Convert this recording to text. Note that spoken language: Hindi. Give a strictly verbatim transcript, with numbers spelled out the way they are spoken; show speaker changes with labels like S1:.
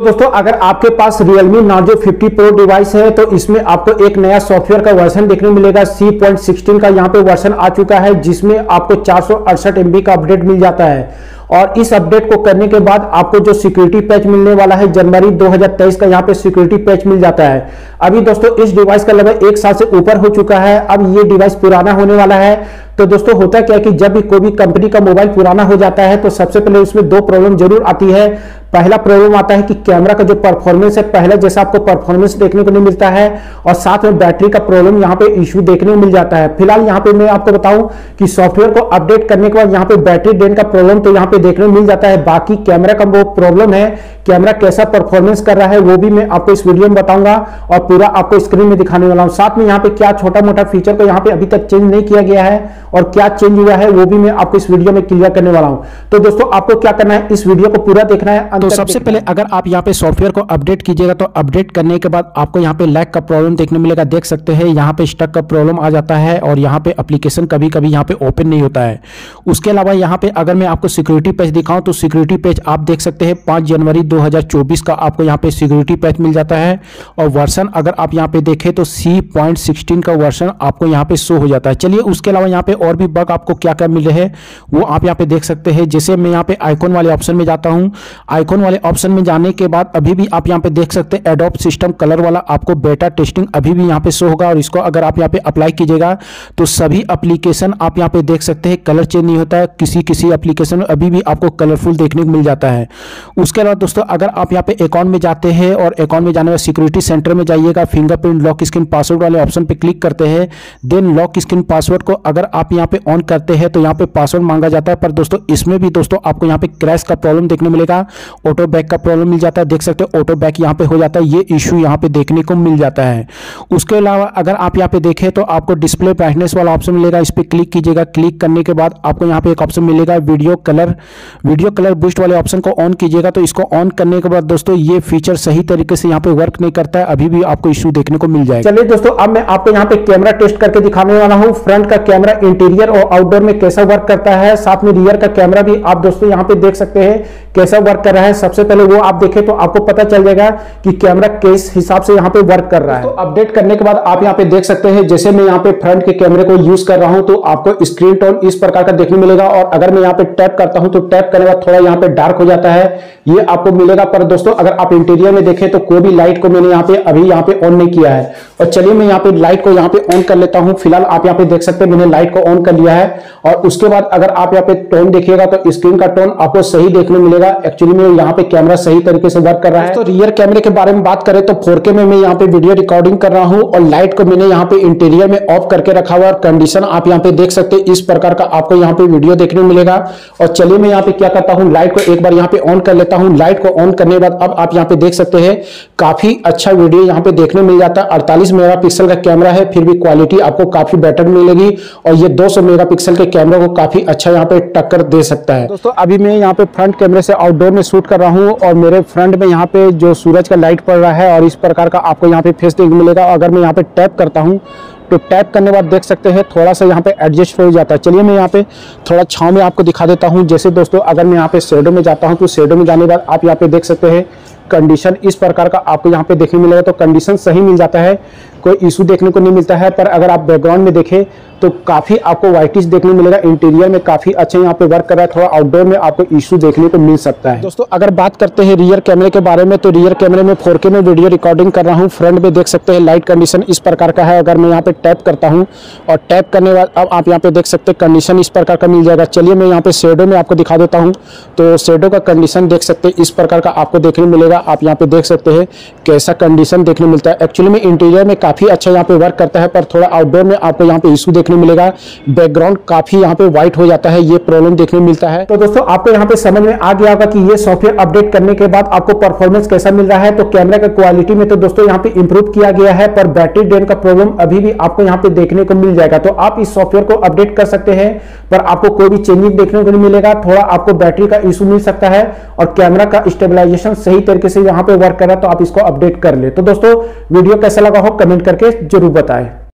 S1: दोस्तों अगर आपके पास Realme Narzo fifty Pro device है तो इसमें आपको एक नया सॉफ्टवेयर का वर्जन देखने मिलेगा। सी पॉइंट सिक्सटीन का यहाँ पे वर्जन आ चुका है, जिसमें आपको चार सौ अड़सठ एम बी का अपडेट मिल जाता है। और इस अपडेट को करने के बाद आपको जो सिक्योरिटी पैच मिलने वाला है जनवरी दो हज़ार तेईस का, यहाँ पे सिक्योरिटी पैच मिल जाता है। अभी दोस्तों इस डिवाइस का लगभग एक साल से ऊपर हो चुका है, अब ये डिवाइस पुराना होने वाला है। तो दोस्तों होता क्या है कि जब भी कोई भी कंपनी का मोबाइल पुराना हो जाता है तो सबसे पहले उसमें दो प्रॉब्लम जरूर आती है। पहला प्रॉब्लम आता है कि कैमरा का जो परफॉर्मेंस है पहले जैसा आपको परफॉर्मेंस देखने को नहीं मिलता है, और साथ में बैटरी का प्रॉब्लम यहाँ पे इश्यू देखने को मिल जाता है। फिलहाल यहाँ पे मैं आपको बताऊं कि सॉफ्टवेयर को अपडेट करने के बाद यहाँ पे बैटरी ड्रेन का प्रॉब्लम तो यहाँ पे देखने को मिल जाता है। बाकी कैमरा का वो प्रॉब्लम है, कैमरा कैसा परफॉर्मेंस कर रहा है वो भी मैं आपको इस वीडियो में बताऊंगा और पूरा आपको स्क्रीन में दिखाने वाला हूं। साथ में यहाँ पे क्या छोटा मोटा फीचर को यहाँ पे अभी तक चेंज नहीं किया गया है और क्या चेंज हुआ है वो भी मैं आपको इस वीडियो में क्लियर करने वाला हूं। तो दोस्तों आपको क्या करना है, इस वीडियो को पूरा देखना है।
S2: तो सबसे पहले अगर आप यहाँ पे सॉफ्टवेयर को अपडेट कीजिएगा तो अपडेट करने के बाद आपको यहाँ पे लैग का प्रॉब्लम देखने मिलेगा। देख सकते हैं यहाँ पे स्टक का प्रॉब्लम आ जाता है और यहाँ पे एप्लीकेशन कभी कभी यहाँ पे ओपन नहीं होता है। उसके अलावा यहाँ पे अगर मैं आपको सिक्योरिटी पैच दिखाऊं तो सिक्योरिटी पैच आप देख सकते हैं पाँच जनवरी दो हज़ार चौबीस का आपको यहाँ पे सिक्योरिटी पैच मिल जाता है। और वर्जन अगर आप यहाँ पे देखें तो सी पॉइंट सिक्सटीन का वर्जन आपको यहाँ पे शो हो जाता है। चलिए उसके अलावा यहाँ पे और भी बग आपको क्या क्या मिल रहे हैं वो आप यहाँ पे देख सकते हैं। जैसे मैं यहाँ पे आइकॉन वाले ऑप्शन में जाता हूँ, आइकॉन वाले ऑप्शन में जाने के बाद अभी भी आप यहाँ पे देख सकते हैं एडोब सिस्टम कलर वाला आपको बेटा टेस्टिंग अभी भी यहाँ पे शो होगा। और इसको अगर आप यहाँ पे अप्लाई कीजिएगा तो सभी एप्लीकेशन आप यहाँ पे देख सकते हैं कलर चेंज नहीं होता है, किसी किसी एप्लीकेशन में अभी भी आपको कलरफुल देखने को मिल जाता है। उसके अलावा दोस्तों अगर आप यहाँ पे अकाउंट में जाते हैं और अकाउंट में जाने में सिक्योरिटी सेंटर में जाइएगा, फिंगरप्रिंट लॉक स्क्रीन पासवर्ड वाले ऑप्शन पे क्लिक करते हैं, देन लॉक स्क्रीन पासवर्ड को अगर आप यहाँ पे ऑन करते हैं तो यहाँ पे पासवर्ड मांगा जाता है। पर दोस्तों इसमें भी दोस्तों आपको यहाँ पे क्रैश का प्रॉब्लम देखने मिलेगा, ऑटो बैक का प्रॉब्लम मिल जाता है। देख सकते हैं ऑटो बैक यहाँ पे हो जाता है, ये इशू यहाँ पे देखने को मिल जाता है। उसके अलावा अगर आप यहाँ पे देखें तो आपको डिस्प्ले ब्राइटनेस वाला ऑप्शन मिलेगा, इस पर क्लिक कीजिएगा। क्लिक करने के बाद आपको यहाँ पे एक ऑप्शन मिलेगा video colour, video colour boost वाले ऑप्शन को ऑन कीजिएगा। तो इसको ऑन करने के बाद दोस्तों ये फीचर सही तरीके से यहाँ पे वर्क नहीं करता है, अभी भी आपको इशू देखने को मिल जाएगा।
S1: चलिए दोस्तों अब मैं आपको यहाँ पे कैमरा टेस्ट करके दिखाने वाला हूँ। फ्रंट का कैमरा इंटीरियर और आउटडोर में कैसा वर्क करता है, साथ में रियर का कैमरा भी आप दोस्तों यहाँ पे देख सकते हैं कैसा वर्क कर रहा है। सबसे पहले वो आप देखें तो आपको पता चल जाएगा कि कैमरा किस हिसाब से यहाँ पे वर्क कर रहा है। तो अपडेट करने के बाद आप यहाँ पे देख सकते हैं, जैसे मैं यहाँ पे फ्रंट के कैमरे को यूज कर रहा हूँ तो आपको स्क्रीन टोन इस प्रकार का देखने मिलेगा। और अगर मैं यहाँ पे टैप करता हूँ तो टैप करने के बाद थोड़ा यहाँ पे डार्क हो जाता है, ये आपको मिलेगा। पर दोस्तों अगर आप इंटीरियर में देखें तो कोई भी लाइट को मैंने यहाँ पे अभी यहाँ पे ऑन नहीं किया है। और चलिए मैं यहाँ पे लाइट को यहाँ पे ऑन कर लेता हूँ। फिलहाल आप यहाँ पे देख सकते हैं मैंने लाइट को ऑन कर लिया है। और उसके बाद अगर आप यहाँ पे टोन देखिएगा तो स्क्रीन का टोन आपको सही देखने मिलेगा। एक्चुअली में यहाँ पे कैमरा सही तरीके से वर्क कर रहा है। तो रियर कैमरे के बारे में बात करें तो फोर के में मैं यहाँ पे वीडियो रिकॉर्डिंग कर रहा हूँ और लाइट को मैंने यहाँ पे इंटीरियर में ऑफ करके रखा हुआ है। कंडीशन आप यहाँ पे देख सकते हैं, इस प्रकार का आपको यहाँ पे वीडियो देखने मिलेगा। और चलिए मैं यहाँ पे क्या करता हूँ, लाइट को एक बार यहाँ पे ऑन कर लेता हूँ। लाइट को ऑन करने के बाद अब आप यहाँ पे देख सकते हैं काफी अच्छा वीडियो यहाँ पे देखने मिल जाता है। अड़तालीस मेगापिक्सल का कैमरा है, फिर भी क्वालिटी आपको काफी बेटर मिलेगी और ये दो सौ मेगापिक्सल के कैमरा को काफी अच्छा यहाँ पे टक्कर दे सकता है। दोस्तों अभी मैं यहाँ पे फ्रंट कैमरे से आउटडोर में शूट कर रहा हूँ और मेरे फ्रंट में यहाँ पे जो सूरज का लाइट पड़ रहा है और इस प्रकार का आपको यहाँ पे फेस देखने मिलेगा। अगर मैं यहाँ पे टैप करता हूँ तो टैप करने के बाद देख सकते हैं थोड़ा सा यहाँ पे एडजस्ट हो जाता है। चलिए मैं यहाँ पे थोड़ा छांव में आपको दिखा देता हूँ। जैसे दोस्तों अगर मैं यहाँ पे शेडो में जाता हूँ तो शेडो में जाने के बाद आप यहाँ पे देख सकते हैं कंडीशन इस प्रकार का आपको यहाँ पे देखने मिलेगा। तो कंडीशन सही मिल जाता है, कोई इशू देखने को नहीं मिलता है। पर अगर आप बैकग्राउंड में देखें तो काफी आपको व्हाइटिश देखने मिलेगा। इंटीरियर में काफी अच्छे यहाँ पे वर्क कर रहा है, थोड़ा आउटडोर में आपको इशू देखने को मिल सकता है। दोस्तों अगर बात करते हैं रियर कैमरे के बारे में तो रियर कैमरे में फोर के में वीडियो रिकॉर्डिंग कर रहा हूँ। फ्रंट में देख सकते हैं लाइट कंडीशन इस प्रकार का है। अगर मैं यहाँ पे टैप करता हूँ और टैप करने के बाद अब आप यहाँ पे देख सकते हैं कंडीशन इस प्रकार का मिल जाएगा। चलिए मैं यहाँ पे शेडो में आपको दिखा देता हूँ। तो शेडो का कंडीशन देख सकते हैं इस प्रकार का आपको देखने मिलेगा। आप यहाँ पे देख सकते हैं कैसा कंडीशन देखने मिलता है। एक्चुअली में इंटीरियर में काफी अच्छा यहाँ पे वर्क करता है, पर थोड़ा आउटडोर में आपको यहाँ पे इशू देखने मिलेगा। बैकग्राउंड काफी यहाँ पे व्हाइट हो जाता है, ये प्रॉब्लम देखने मिलता है। तो दोस्तों आपको यहाँ पे समझ में आ गया होगा कि ये सॉफ्टवेयर अपडेट करने के बाद आपको परफॉर्मेंस कैसा मिल रहा है। तो कैमरा का क्वालिटी में तो दोस्तों यहाँ पे इंप्रूव किया गया है, पर बैटरी ड्रेन का प्रॉब्लम अभी भी आपको यहाँ पे देखने को मिल जाएगा। तो आप इस सॉफ्टवेयर को अपडेट कर सकते हैं, पर आपको कोई भी चेंजिंग देखने को नहीं मिलेगा। थोड़ा आपको बैटरी का इशू मिल सकता है और कैमरा का स्टेबलाइजेशन सही तरीके से यहाँ पे वर्क कर रहा है, तो आप इसको अपडेट कर ले। तो दोस्तों वीडियो कैसा लगा हो कमेंट करके जरूर बताएं।